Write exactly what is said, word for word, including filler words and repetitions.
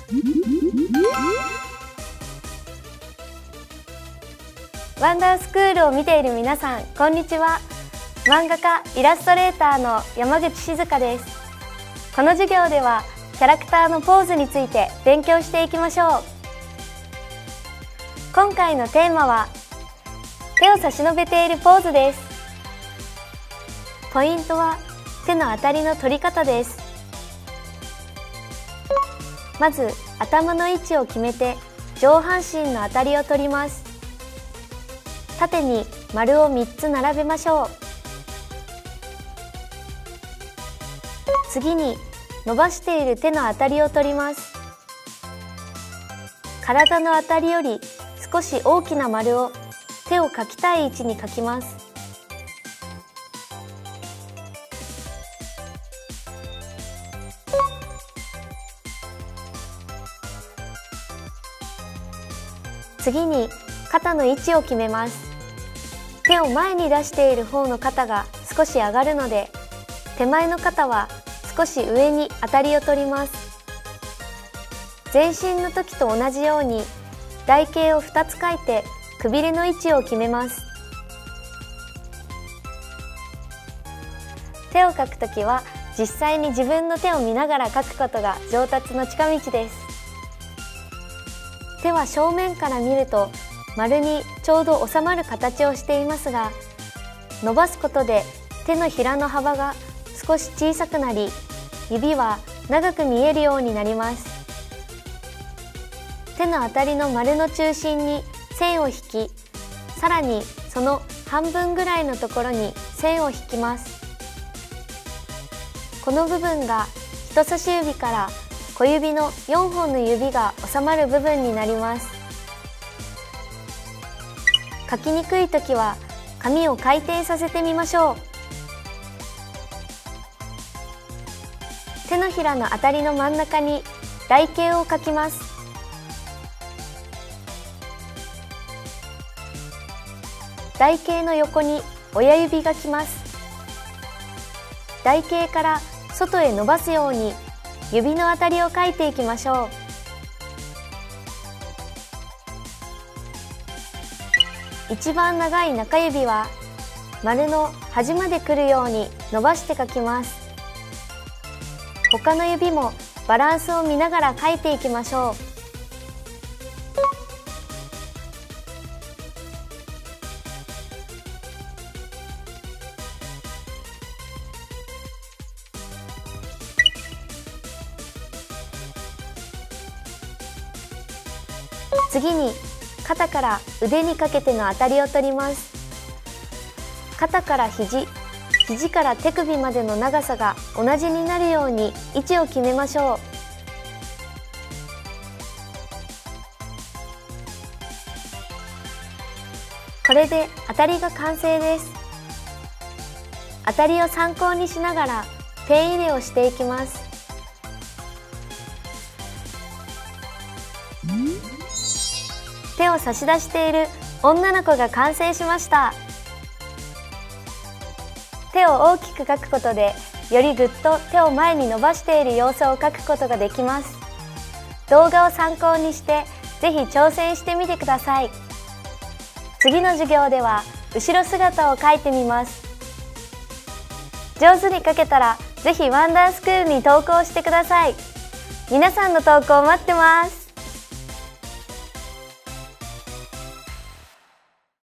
ワンダースクールを見ている皆さん、こんにちは。漫画家イラストレーターの山口静香です。この授業ではキャラクターのポーズについて勉強していきましょう。今回のテーマは手を差し伸べているポーズです。ポイントは手の当たりの取り方です。まず頭の位置を決めて上半身の当たりを取ります。縦に丸をみっつ並べましょう。次に伸ばしている手の当たりを取ります。体の当たりより少し大きな丸を手を描きたい位置に描きます。次に肩の位置を決めます。手を前に出している方の肩が少し上がるので、手前の肩は少し上に当たりを取ります。前進の時と同じように台形をふたつ描いてくびれの位置を決めます。手を描くときは実際に自分の手を見ながら描くことが上達の近道です。手は正面から見ると丸にちょうど収まる形をしていますが、伸ばすことで手のひらの幅が少し小さくなり、指は長く見えるようになります。手の当たりの丸の中心に線を引き、さらにその半分ぐらいのところに線を引きます。この部分が人差し指から小指のよんほんの指が収まる部分になります。描きにくいときは紙を回転させてみましょう。手のひらの当たりの真ん中に台形を描きます。台形の横に親指が来ます。台形から外へ伸ばすように指の当たりを描いていきましょう。一番長い中指は丸の端まで来るように伸ばして描きます。他の指もバランスを見ながら描いていきましょう。次に肩から腕にかけての当たりを取ります。肩から肘、肘から手首までの長さが同じになるように位置を決めましょう。これで当たりが完成です。当たりを参考にしながらペン入れをしていきます。手を差し出している女の子が完成しました。手を大きく描くことでよりぐっと手を前に伸ばしている様子を描くことができます。動画を参考にしてぜひ挑戦してみてください。次の授業では後ろ姿を描いてみます。上手に描けたらぜひワンダースクールに投稿してください。皆さんの投稿を待ってます。